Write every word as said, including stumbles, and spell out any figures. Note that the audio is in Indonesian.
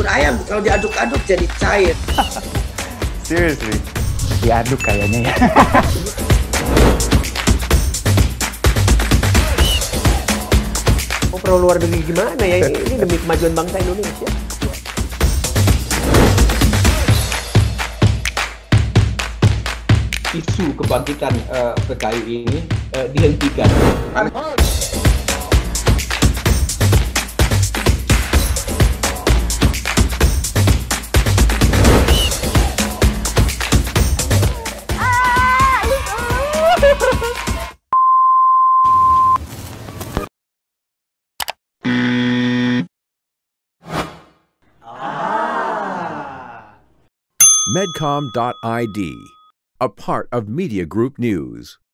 ayam kalau diaduk-aduk jadi cair. Seriously? Diaduk kayaknya ya. Oh, perlu luar negeri gimana ya? Ini, ini demi kemajuan bangsa Indonesia. Isu kebangkitan uh, P K I ini uh, dihentikan. Medcom dot I D, a part of Media Group News.